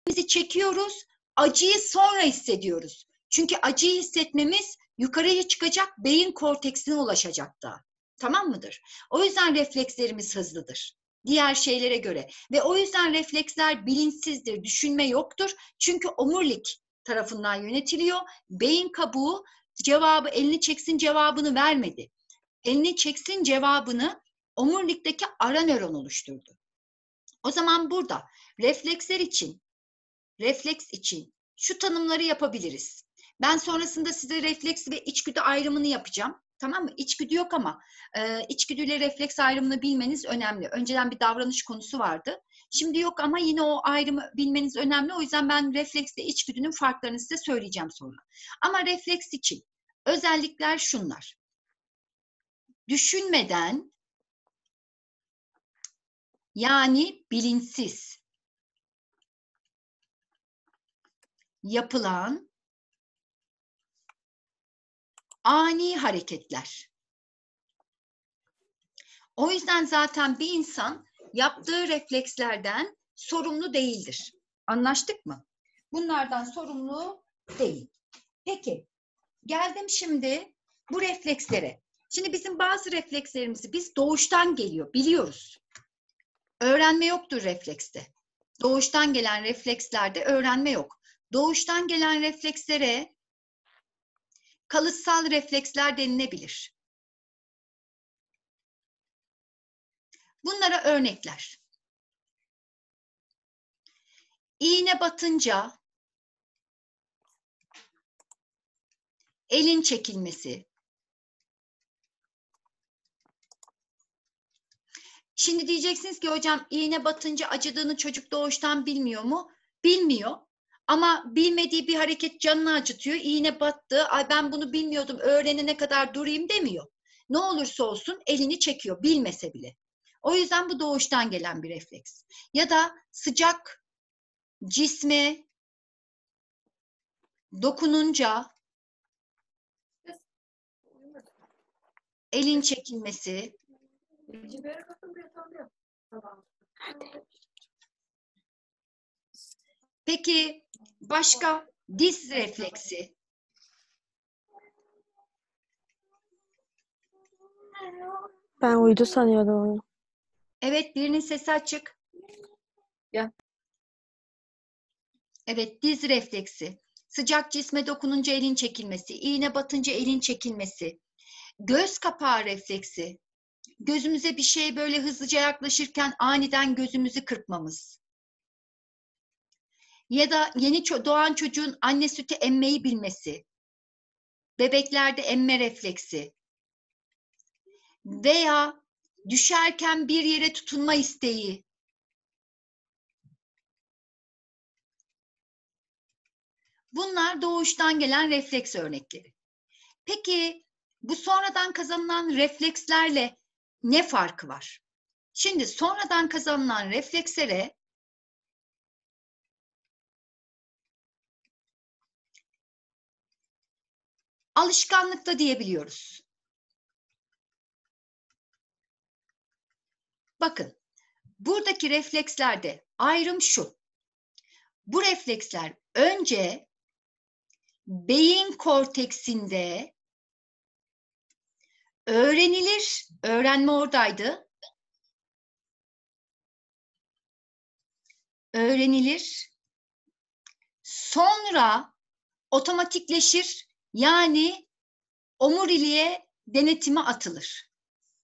Bizi çekiyoruz, acıyı sonra hissediyoruz. Çünkü acıyı hissetmemiz yukarıya çıkacak, beyin korteksine ulaşacak da. Tamam mıdır? O yüzden reflekslerimiz hızlıdır. Diğer şeylere göre. Ve o yüzden refleksler bilinçsizdir, düşünme yoktur. Çünkü omurilik tarafından yönetiliyor. Beyin kabuğu cevabı, elini çeksin cevabını vermedi. Elini çeksin cevabını omurilikteki ara nöron oluşturdu. O zaman burada refleks için şu tanımları yapabiliriz. Ben sonrasında size refleks ve içgüdü ayrımını yapacağım. Tamam mı? İçgüdü yok ama içgüdüyle refleks ayrımını bilmeniz önemli. Önceden bir davranış konusu vardı. Şimdi yok ama yine o ayrımı bilmeniz önemli. O yüzden ben refleksle içgüdünün farklarını size söyleyeceğim sonra. Ama refleks için özellikler şunlar. Düşünmeden, yani bilinçsiz yapılan ani hareketler. O yüzden zaten bir insan yaptığı reflekslerden sorumlu değildir. Anlaştık mı? Bunlardan sorumlu değil. Peki, geldim şimdi bu reflekslere. Şimdi bizim bazı reflekslerimizi biz doğuştan geliyor, biliyoruz. Öğrenme yoktur reflekste. Doğuştan gelen reflekslerde öğrenme yok. Doğuştan gelen reflekslere kalıtsal refleksler denilebilir. Bunlara örnekler. İğne batınca elin çekilmesi. Şimdi diyeceksiniz ki hocam iğne batınca acıdığını çocuk doğuştan bilmiyor mu? Bilmiyor. Ama bilmediği bir hareket canını acıtıyor. İğne battı. Ay ben bunu bilmiyordum. Öğrenene kadar durayım demiyor. Ne olursa olsun elini çekiyor bilmese bile. O yüzden bu doğuştan gelen bir refleks. Ya da sıcak cisme dokununca elin çekilmesi. Peki başka diz refleksi. Ben uydu sanıyordum onu. Evet, birinin sesi açık. Ya. Evet, diz refleksi. Sıcak cisme dokununca elin çekilmesi, iğne batınca elin çekilmesi. Göz kapağı refleksi. Gözümüze bir şey böyle hızlıca yaklaşırken aniden gözümüzü kırpmamız. Ya da yeni doğan çocuğun anne sütü emmeyi bilmesi. Bebeklerde emme refleksi. Veya düşerken bir yere tutunma isteği. Bunlar doğuştan gelen refleks örnekleri. Peki bu sonradan kazanılan reflekslerle ne farkı var? Şimdi sonradan kazanılan reflekslere alışkanlık da diyebiliyoruz. Bakın, buradaki reflekslerde ayrım şu. Bu refleksler önce beyin korteksinde öğrenilir, öğrenme oradaydı. Öğrenilir, sonra otomatikleşir, yani omuriliğe denetime atılır.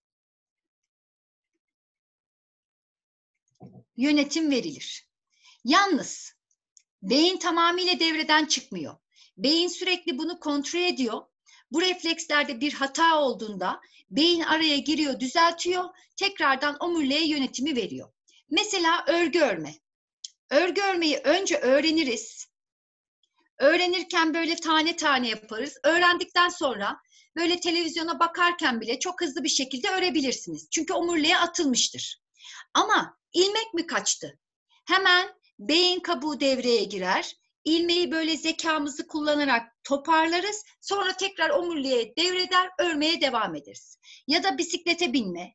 Yönetim verilir. Yalnız beyin tamamıyla devreden çıkmıyor. Beyin sürekli bunu kontrol ediyor. Bu reflekslerde bir hata olduğunda beyin araya giriyor, düzeltiyor, tekrardan omuriliğe yönetimi veriyor. Mesela örgü örme. Örgü örmeyi önce öğreniriz. Öğrenirken böyle tane tane yaparız. Öğrendikten sonra böyle televizyona bakarken bile çok hızlı bir şekilde örebilirsiniz. Çünkü omuriliğe atılmıştır. Ama ilmek mi kaçtı? Hemen beyin kabuğu devreye girer. İlmeği böyle zekamızı kullanarak toparlarız. Sonra tekrar omuriliğe devreder, örmeye devam ederiz. Ya da bisiklete binme.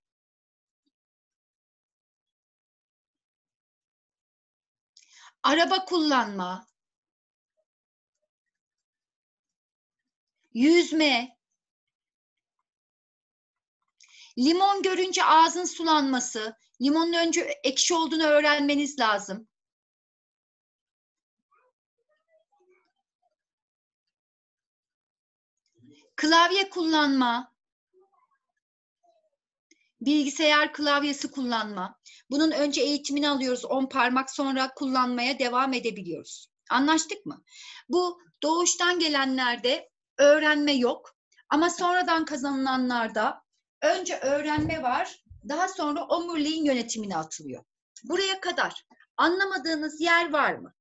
araba kullanma, yüzme, limon görünce ağzın sulanması, limonun önce ekşi olduğunu öğrenmeniz lazım. Klavye kullanma, bilgisayar klavyesi kullanma. Bunun önce eğitimini alıyoruz, 10 parmak, sonra kullanmaya devam edebiliyoruz. Anlaştık mı? Bu doğuştan gelenlerde öğrenme yok. Ama sonradan kazanılanlarda önce öğrenme var, daha sonra omuriliğin yönetimine atılıyor. Buraya kadar anlamadığınız yer var mı?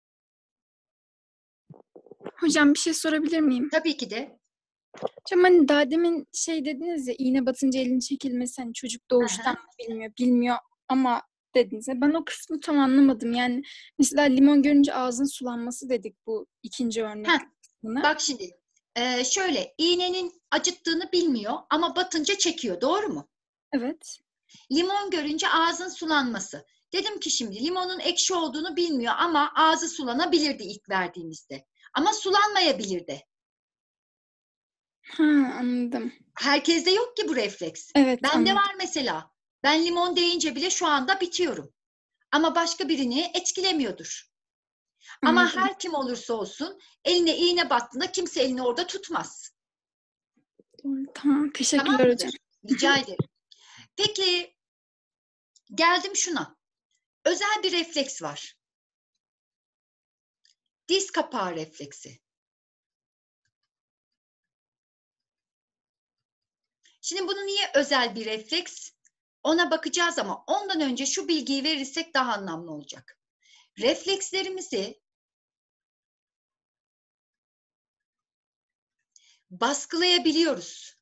Hocam bir şey sorabilir miyim? Tabii ki de. Hocam hani daha demin şey dediniz ya, iğne batınca elin çekilmesi, hani çocuk doğuştan bilmiyor ama dediniz ya, ben o kısmı tam anlamadım. Yani mesela limon görünce ağzın sulanması dedik bu ikinci örnek kısmına. Bak şimdi şöyle, iğnenin acıttığını bilmiyor ama batınca çekiyor, doğru mu? Evet. Limon görünce ağzın sulanması. Dedim ki şimdi limonun ekşi olduğunu bilmiyor ama ağzı sulanabilirdi ilk verdiğimizde. Ama sulanmayabilirdi. Ha, anladım. Herkeste yok ki bu refleks. Evet, Bende anladım. var mesela. Ben limon deyince bile şu anda bitiyorum. Ama başka birini etkilemiyordur. Ama Anladım. her kim olursa olsun eline iğne battığında kimse elini orada tutmaz. Doğru, tamam. Teşekkürler Tamam hocam. mıdır? Rica ederim. Peki geldim şuna. Özel bir refleks var. Diz kapağı refleksi. Şimdi bunu niye özel bir refleks? Ona bakacağız ama ondan önce şu bilgiyi verirsek daha anlamlı olacak. Reflekslerimizi baskılayabiliyoruz.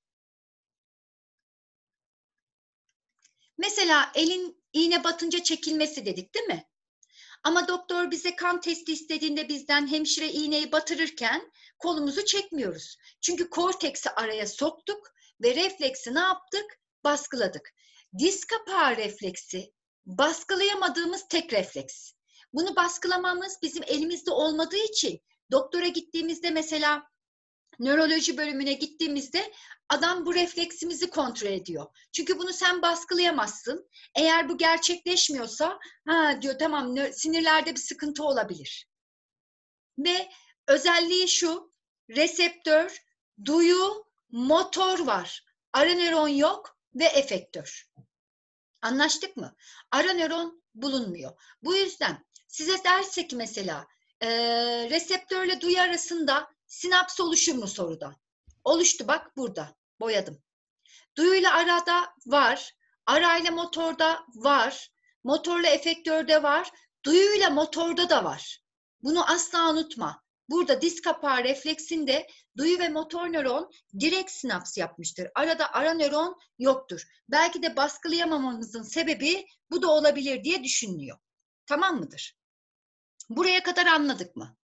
Mesela elin iğne batınca çekilmesi dedik, değil mi? Ama doktor bize kan testi istediğinde bizden, hemşire iğneyi batırırken kolumuzu çekmiyoruz. Çünkü korteksi araya soktuk ve refleksi ne yaptık? Baskıladık. Diz kapağı refleksi baskılayamadığımız tek refleks. Bunu baskılamamız bizim elimizde olmadığı için doktora gittiğimizde, mesela nöroloji bölümüne gittiğimizde adam bu refleksimizi kontrol ediyor. Çünkü bunu sen baskılayamazsın. Eğer bu gerçekleşmiyorsa ha diyor, tamam, sinirlerde bir sıkıntı olabilir. Ve özelliği şu: reseptör, duyu, motor var. Ara nöron yok ve efektör. Anlaştık mı? Ara nöron bulunmuyor. Bu yüzden size derse ki mesela reseptörle duyu arasında sinaps oluşur mu soruda? Oluştu, bak burada boyadım. Duyuyla arada var, arayla motorda var, motorla efektörde var, duyuyla motorda da var. Bunu asla unutma. Burada diz kapağı refleksinde duyu ve motor nöron direkt sinaps yapmıştır. Arada ara nöron yoktur. Belki de baskılayamamamızın sebebi bu da olabilir diye düşünülüyor. Tamam mıdır? Buraya kadar anladık mı?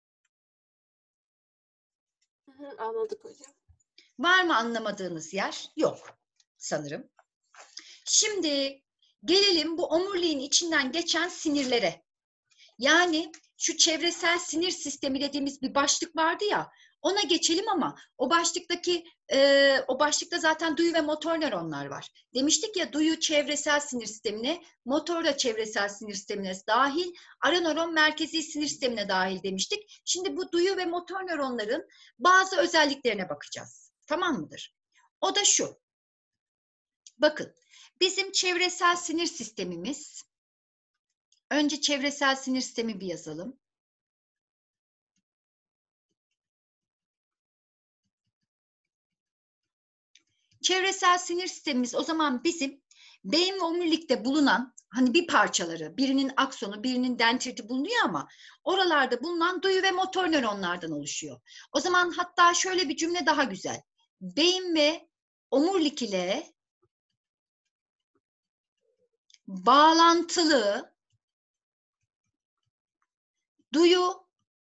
Anladık hocam. Var mı anlamadığınız yer? Yok sanırım. Şimdi gelelim bu omuriliğin içinden geçen sinirlere. Yani şu çevresel sinir sistemi dediğimiz bir başlık vardı ya, ona geçelim ama o başlıkta zaten duyu ve motor nöronlar var. Demiştik ya, duyu çevresel sinir sistemine, motor da çevresel sinir sistemine dahil, ara nöron merkezi sinir sistemine dahil demiştik. Şimdi bu duyu ve motor nöronların bazı özelliklerine bakacağız. Tamam mıdır? O da şu. Bakın, bizim çevresel sinir sistemimiz, önce çevresel sinir sistemi bir yazalım. Çevresel sinir sistemimiz o zaman bizim beyin ve omurilikte bulunan, hani bir parçaları, birinin aksonu, birinin dendriti bulunuyor ama oralarda bulunan duyu ve motor nöronlardan oluşuyor. O zaman hatta şöyle bir cümle daha güzel. Beyin ve omurilik ile bağlantılı duyu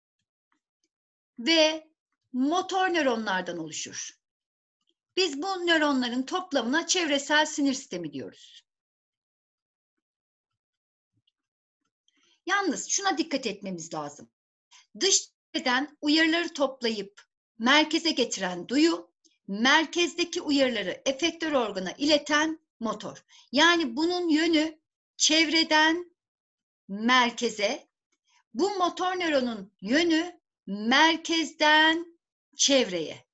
ve motor nöronlardan oluşur. Biz bu nöronların toplamına çevresel sinir sistemi diyoruz. Yalnız şuna dikkat etmemiz lazım. Dış çevreden uyarıları toplayıp merkeze getiren duyu, merkezdeki uyarıları efektör organa ileten motor. Yani bunun yönü çevreden merkeze, bu motor nöronun yönü merkezden çevreye.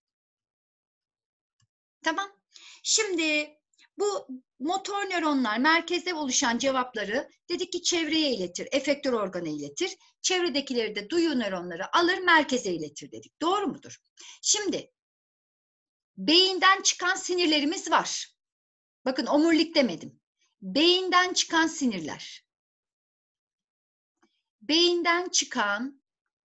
Tamam. Şimdi bu motor nöronlar merkezde oluşan cevapları dedik ki çevreye iletir, efektör organa iletir. Çevredekileri de duyu nöronları alır, merkeze iletir dedik. Doğru mudur? Şimdi beyinden çıkan sinirlerimiz var. Bakın omurilik demedim. Beyinden çıkan sinirler. Beyinden çıkan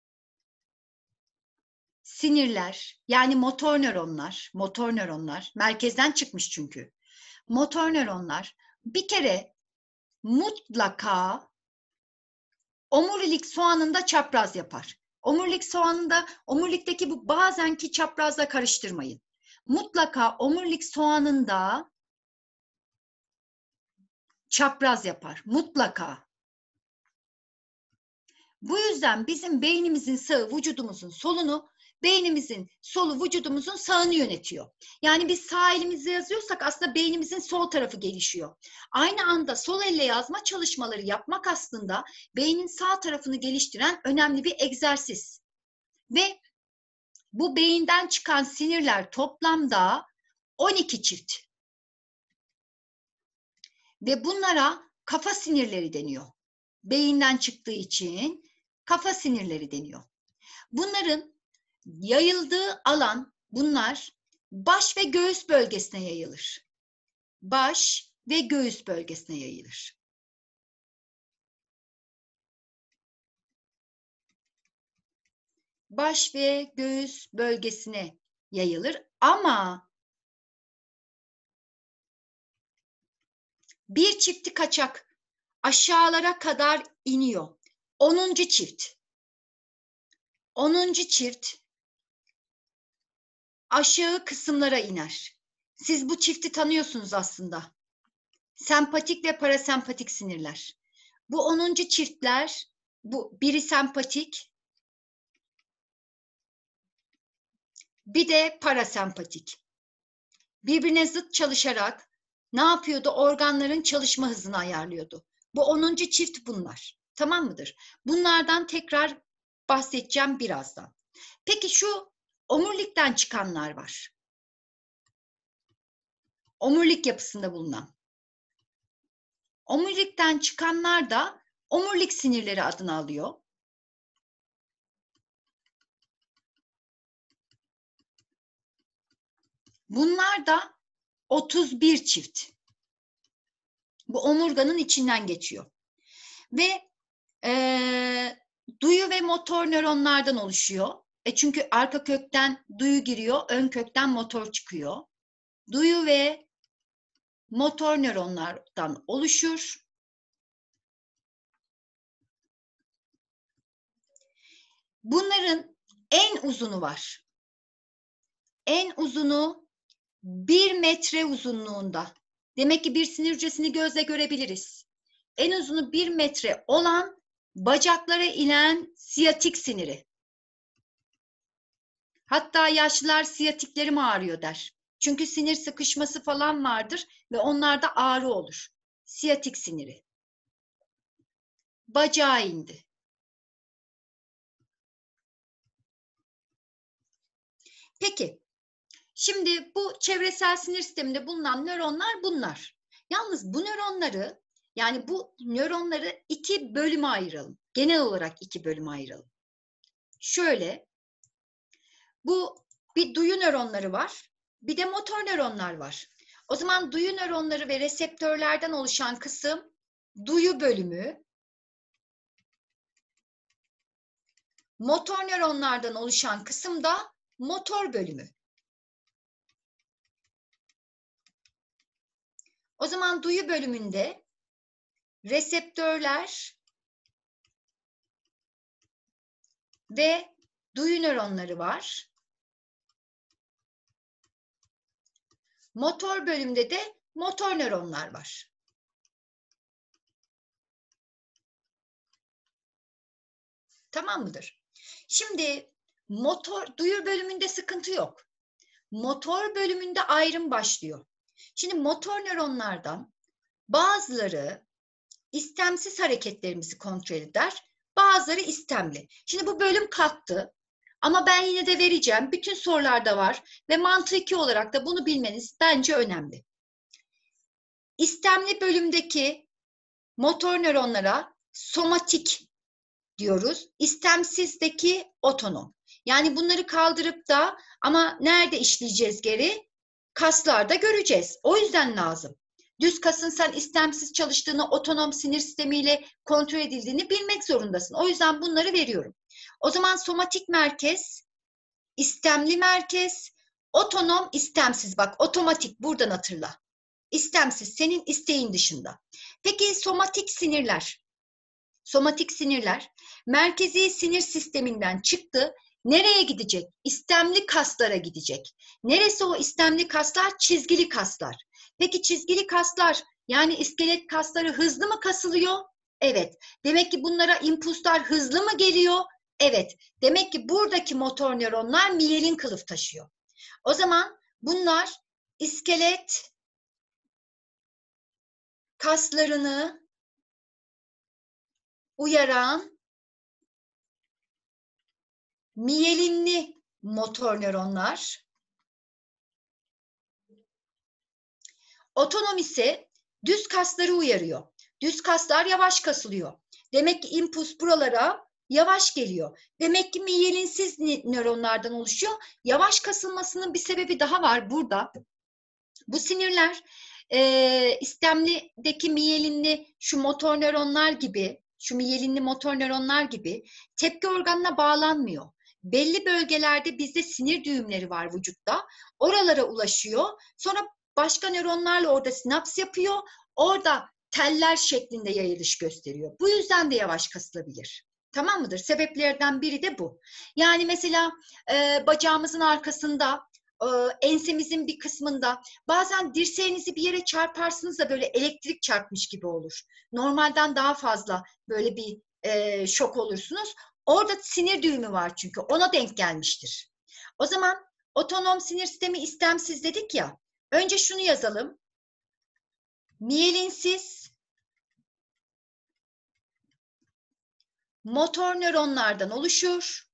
sinirler, yani motor nöronlar, merkezden çıkmış çünkü. Motor nöronlar bir kere mutlaka omurilik soğanında çapraz yapar. Omurilik soğanında, omurilikteki bu bazenki çaprazla karıştırmayın. Mutlaka omurilik soğanında çapraz yapar. Mutlaka. Bu yüzden bizim beynimizin sağı vücudumuzun solunu, beynimizin solu vücudumuzun sağını yönetiyor. Yani biz sağ elimizle yazıyorsak aslında beynimizin sol tarafı gelişiyor. Aynı anda sol elle yazma çalışmaları yapmak aslında beynin sağ tarafını geliştiren önemli bir egzersiz. Ve bu beyinden çıkan sinirler toplamda 12 çift. Ve bunlara kafa sinirleri deniyor. Beyinden çıktığı için kafa sinirleri deniyor. Bunların yayıldığı alan, bunlar baş ve göğüs bölgesine yayılır. Baş ve göğüs bölgesine yayılır. Baş ve göğüs bölgesine yayılır ama bir çifti kaçak aşağılara kadar iniyor. 10. çift. 10. çift aşağı kısımlara iner. Siz bu çifti tanıyorsunuz aslında. Sempatik ve parasempatik sinirler. Bu 10. çiftler, bu biri sempatik, bir de parasempatik. Birbirine zıt çalışarak ne yapıyordu? Organların çalışma hızını ayarlıyordu. Bu 10. çift bunlar. Tamam mıdır? Bunlardan tekrar bahsedeceğim birazdan. Peki şu omurilikten çıkanlar var. Omurilik yapısında bulunan. Omurilikten çıkanlar da omurilik sinirleri adını alıyor. Bunlar da 31 çift. Bu omurganın içinden geçiyor. Ve duyu ve motor nöronlardan oluşuyor. Çünkü arka kökten duyu giriyor, ön kökten motor çıkıyor. Duyu ve motor nöronlardan oluşur. Bunların en uzunu var. En uzunu 1 metre uzunluğunda. Demek ki bir sinir hücresini gözle görebiliriz. En uzunu 1 metre olan bacaklara inen siyatik siniri. Hatta yaşlılar siyatiklerim ağrıyor der. Çünkü sinir sıkışması falan vardır ve onlarda ağrı olur. Siyatik siniri. Bacağa indi. Peki, şimdi bu çevresel sinir sisteminde bulunan nöronlar bunlar. Yalnız bu nöronları, yani bu nöronları 2 bölüme ayıralım. Genel olarak 2 bölüme ayıralım. Şöyle, bu bir duyu nöronları var, bir de motor nöronlar var. O zaman duyu nöronları ve reseptörlerden oluşan kısım duyu bölümü, motor nöronlardan oluşan kısım da motor bölümü. O zaman duyu bölümünde reseptörler ve duyu nöronları var. Motor bölümde de motor nöronlar var. Tamam mıdır? Şimdi duyur bölümünde sıkıntı yok. Motor bölümünde ayrım başlıyor. Şimdi motor nöronlardan bazıları istemsiz hareketlerimizi kontrol eder, bazıları istemli. Şimdi bu bölüm kalktı ama ben yine de vereceğim. Bütün sorularda var ve mantıki olarak da bunu bilmeniz bence önemli. İstemli bölümdeki motor nöronlara somatik diyoruz. İstemsizdeki otonom. Yani bunları kaldırıp da ama nerede işleyeceğiz geri? Kaslarda göreceğiz. O yüzden lazım. Düz kasın sen istemsiz çalıştığını, otonom sinir sistemiyle kontrol edildiğini bilmek zorundasın. O yüzden bunları veriyorum. O zaman somatik merkez, istemli merkez, otonom, istemsiz. Bak otomatik buradan hatırla. İstemsiz, senin isteğin dışında. Peki somatik sinirler? Somatik sinirler merkezi sinir sisteminden çıktı. Nereye gidecek? İstemli kaslara gidecek. Neresi o istemli kaslar? Çizgili kaslar. Peki çizgili kaslar yani iskelet kasları hızlı mı kasılıyor? Evet. Demek ki bunlara impulslar hızlı mı geliyor? Evet. Demek ki buradaki motor nöronlar miyelin kılıf taşıyor. O zaman bunlar iskelet kaslarını uyaran miyelinli motor nöronlar. Otonom ise düz kasları uyarıyor. Düz kaslar yavaş kasılıyor. Demek ki impuls buralara yavaş geliyor. Demek ki miyelinsiz nöronlardan oluşuyor. Yavaş kasılmasının bir sebebi daha var burada. Bu sinirler istemlideki miyelinli şu motor nöronlar gibi, şu miyelinli motor nöronlar gibi tepki organına bağlanmıyor. Belli bölgelerde bizde sinir düğümleri var vücutta. Oralara ulaşıyor. Sonra başka nöronlarla orada sinaps yapıyor. Orada teller şeklinde yayılış gösteriyor. Bu yüzden de yavaş kasılabilir. Tamam mıdır? Sebeplerden biri de bu. Yani mesela bacağımızın arkasında, ensemizin bir kısmında bazen dirseğinizi bir yere çarparsınız da böyle elektrik çarpmış gibi olur. Normalden daha fazla böyle bir şok olursunuz. Orada sinir düğümü var çünkü ona denk gelmiştir. O zaman otonom sinir sistemi istemsiz dedik ya. Önce şunu yazalım. Miyelinsiz motor nöronlardan oluşur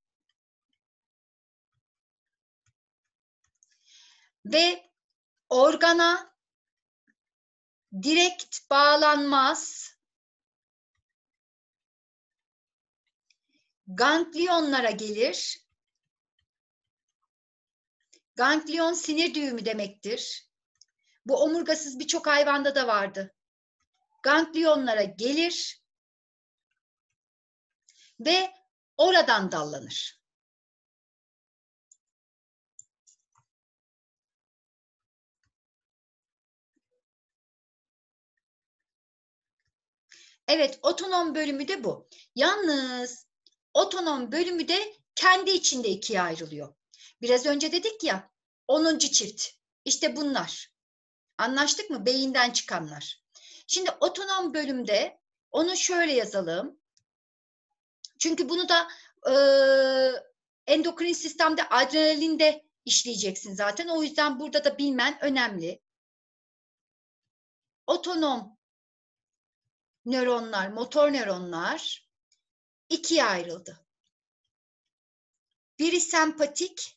ve organa direkt bağlanmaz, ganglionlara gelir. Ganglion sinir düğümü demektir. Bu omurgasız birçok hayvanda da vardı. Ganglionlara gelir ve oradan dallanır. Evet, otonom bölümü de bu. Yalnız otonom bölümü de kendi içinde ikiye ayrılıyor. Biraz önce dedik ya, 10. çift. İşte bunlar. Anlaştık mı? Beyinden çıkanlar. Şimdi otonom bölümde onu şöyle yazalım. Çünkü bunu da endokrin sistemde adrenalinde işleyeceksin zaten. O yüzden burada da bilmen önemli. Otonom nöronlar, motor nöronlar ikiye ayrıldı. Biri sempatik,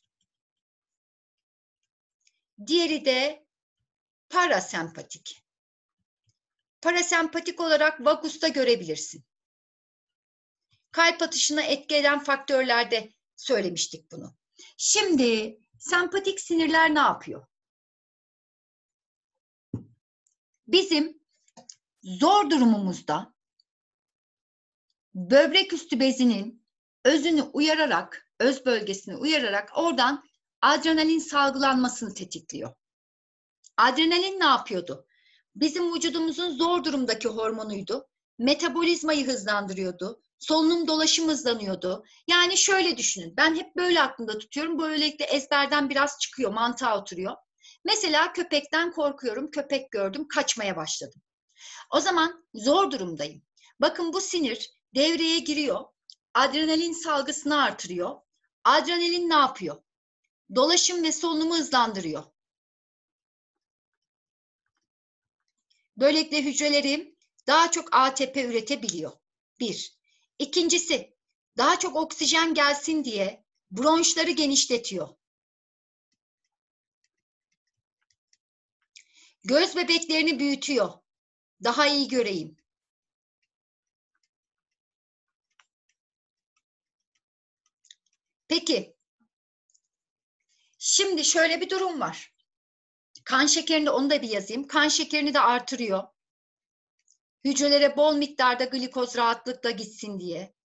diğeri de parasempatik. Parasempatik olarak vagus'ta görebilirsin. Kalp atışına etki eden faktörlerde söylemiştik bunu. Şimdi sempatik sinirler ne yapıyor? Bizim zor durumumuzda böbrek üstü bezinin özünü uyararak, öz bölgesini uyararak oradan adrenalin salgılanmasını tetikliyor. Adrenalin ne yapıyordu? Bizim vücudumuzun zor durumdaki hormonuydu. Metabolizmayı hızlandırıyordu. Solunum dolaşım hızlanıyordu. Yani şöyle düşünün. Ben hep böyle aklımda tutuyorum. Böylelikle ezberden biraz çıkıyor, mantığa oturuyor. Mesela köpekten korkuyorum. Köpek gördüm, kaçmaya başladım. O zaman zor durumdayım. Bakın bu sinir devreye giriyor. adrenalin salgısını artırıyor. Adrenalin ne yapıyor? Dolaşım ve solunumu hızlandırıyor. Böylelikle hücrelerim daha çok ATP üretebiliyor. Bir. İkincisi, daha çok oksijen gelsin diye bronşları genişletiyor. Göz bebeklerini büyütüyor. Daha iyi göreyim. Peki, şimdi şöyle bir durum var. Kan şekerini, onu da bir yazayım. Kan şekerini de artırıyor. Hücrelere bol miktarda glikoz rahatlıkla gitsin diye.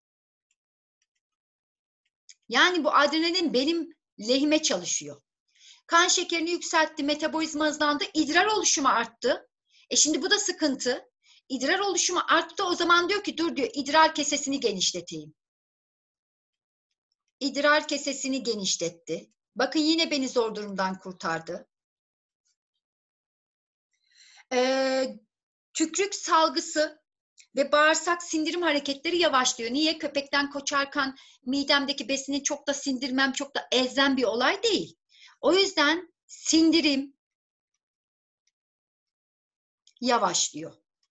Yani bu adrenalin benim lehime çalışıyor. Kan şekerini yükseltti, metabolizma hızlandı, idrar oluşumu arttı. Şimdi bu da sıkıntı. İdrar oluşumu arttı, o zaman diyor ki dur diyor, idrar kesesini genişleteyim. İdrar kesesini genişletti. Bakın yine beni zor durumdan kurtardı. Tükürük salgısı ve bağırsak sindirim hareketleri yavaşlıyor. Niye? Köpekten kaçarken midemdeki besini çok da sindirmem, çok da elzem bir olay değil. O yüzden sindirim yavaşlıyor.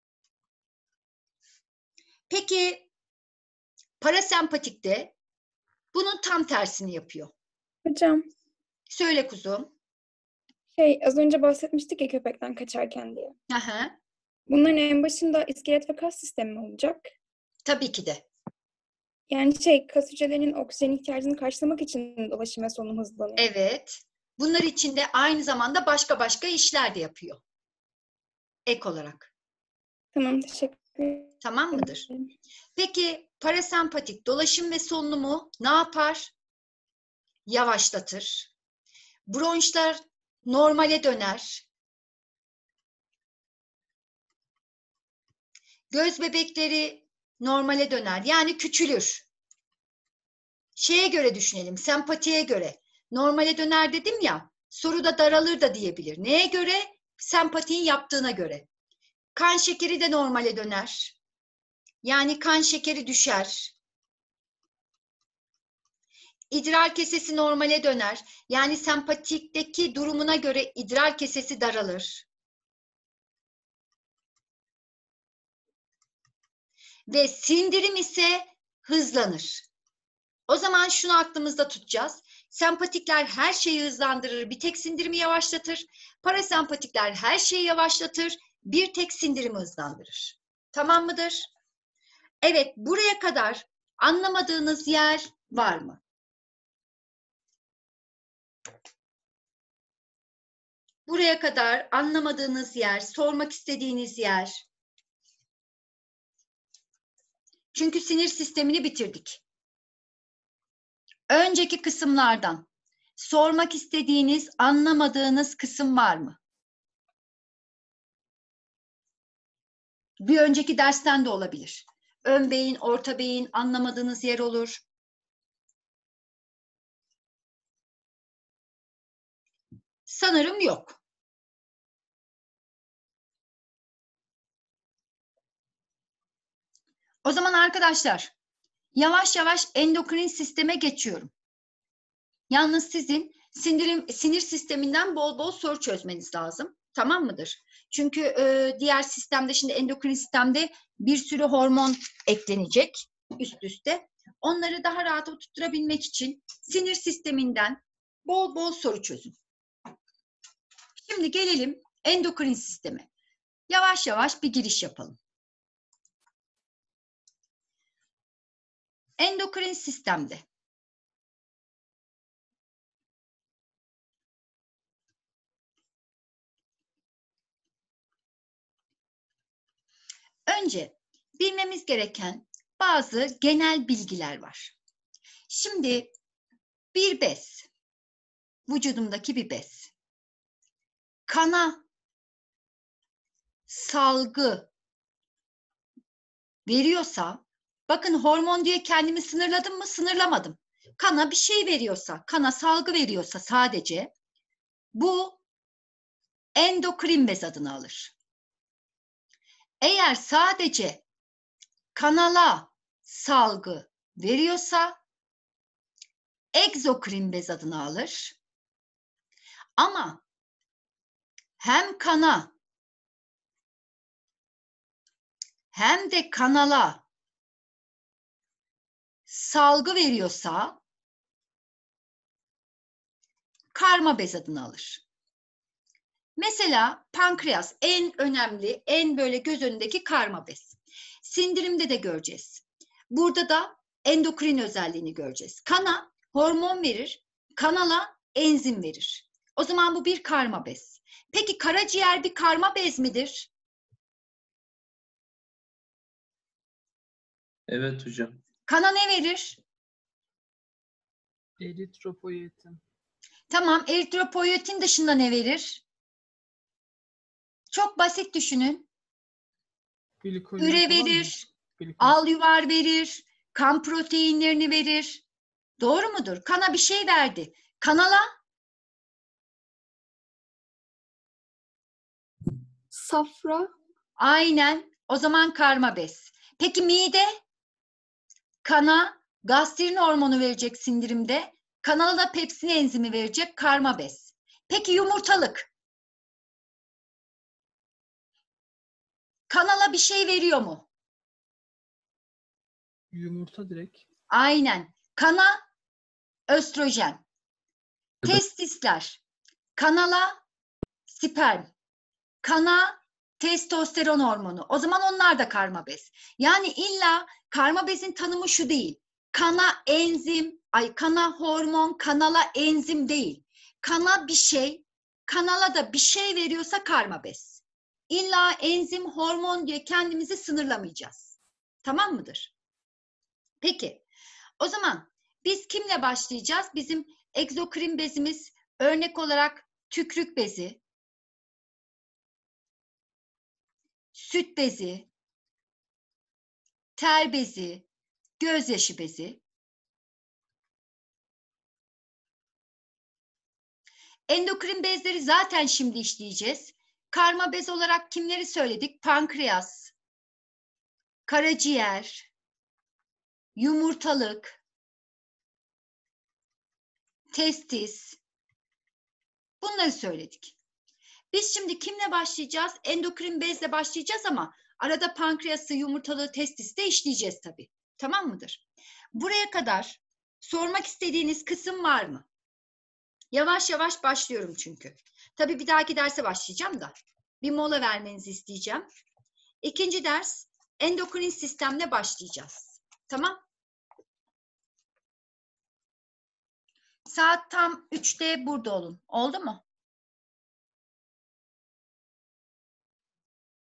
Peki parasempatikte bunun tam tersini yapıyor. Hocam, Söyle kuzum. az önce bahsetmiştik ya köpekten kaçarken diye. Aha, Bunların en başında iskelet ve kas sistemi mi olacak? tabii ki de. Yani kas hücrelerinin oksijen ihtiyacını karşılamak için dolaşım ve solunum hızlanıyor. Evet. Bunlar için de aynı zamanda başka işler de yapıyor. Ek olarak. Tamam, teşekkür ederim. Tamam mıdır? Peki parasempatik dolaşım ve solunumu ne yapar? Yavaşlatır. Bronşlar normale döner. Göz bebekleri normale döner. Yani küçülür. Şeye göre düşünelim, sempatiye göre. Normale döner dedim ya, soruda daralır da diyebilir. Neye göre? Sempatiğin yaptığına göre. Kan şekeri de normale döner. Yani kan şekeri düşer. İdrar kesesi normale döner. Yani sempatikteki durumuna göre idrar kesesi daralır. Ve sindirim ise hızlanır. O zaman şunu aklımızda tutacağız. Sempatikler her şeyi hızlandırır, bir tek sindirimi yavaşlatır. Parasempatikler her şeyi yavaşlatır, bir tek sindirimi hızlandırır. Tamam mıdır? Evet, buraya kadar anlamadığınız yer var mı? Buraya kadar anlamadığınız yer, sormak istediğiniz yer. Çünkü sinir sistemini bitirdik. Önceki kısımlardan sormak istediğiniz, anlamadığınız kısım var mı? Bir önceki dersten de olabilir. Ön beyin, orta beyin, anlamadığınız yer olur. Sanırım yok. O zaman arkadaşlar, yavaş yavaş endokrin sisteme geçiyorum. Yalnız sizin sinir sisteminden bol bol soru çözmeniz lazım. Tamam mıdır? Çünkü diğer sistemde, şimdi endokrin sistemde bir sürü hormon eklenecek üst üste. Onları daha rahat oturtturabilmek için sinir sisteminden bol bol soru çözün. Şimdi gelelim endokrin sisteme. Yavaş yavaş bir giriş yapalım. Endokrin sistemde önce bilmemiz gereken bazı genel bilgiler var. Şimdi bir bez, vücudumdaki bir bez, kana salgı veriyorsa, bakın hormon diye kendimi sınırladım mı? Sınırlamadım. Kana bir şey veriyorsa, kana salgı veriyorsa sadece, bu endokrin bez adını alır. Eğer sadece kanala salgı veriyorsa egzokrin bez adını alır. Ama hem kana hem de kanala salgı veriyorsa karma bez adını alır. Mesela pankreas en önemli, en böyle göz önündeki karma bez. Sindirimde de göreceğiz. Burada da endokrin özelliğini göreceğiz. Kana hormon verir, kanala enzim verir. O zaman bu bir karma bez. Peki karaciğer bir karma bez midir? Evet hocam. Kana ne verir? Eritropoyetin. Tamam, eritropoyetin dışında ne verir? Çok basit düşünün. Glikojen Üre falan mı? verir, Glikojen. alüvar verir, kan proteinlerini verir. Doğru mudur? Kana bir şey verdi. Kanala Safra. aynen. O zaman karma bez. Peki mide? Kana gastrin hormonu verecek sindirimde. Kanala da pepsin enzimi verecek karma bez. Peki yumurtalık? Kanala bir şey veriyor mu? Yumurta direkt. Aynen. Kana östrojen. Testisler. Kanala sperm. Kana testosteron hormonu. O zaman onlar da karma bez. Yani illa karma bezin tanımı şu değil. Kana enzim, kana hormon, kanala enzim değil. Kana bir şey, kanala da bir şey veriyorsa karma bez. İlla enzim, hormon diye kendimizi sınırlamayacağız. Tamam mıdır? Peki. O zaman biz kimle başlayacağız? Bizim egzokrin bezimiz örnek olarak tükrük bezi, süt bezi, ter bezi, gözyaşı bezi. Endokrin bezleri zaten şimdi işleyeceğiz. Karma bez olarak kimleri söyledik? Pankreas, karaciğer, yumurtalık, testis. Bunları söyledik. Biz şimdi kimle başlayacağız? Endokrin bezle başlayacağız ama arada pankreası, yumurtalığı, testisi de işleyeceğiz tabii. Tamam mıdır? Buraya kadar sormak istediğiniz kısım var mı? Yavaş yavaş başlıyorum çünkü. Tabii bir dahaki derse başlayacağım da. Bir mola vermenizi isteyeceğim. İkinci ders endokrin sistemle başlayacağız. Tamam? Saat tam 3'te burada olun. Oldu mu?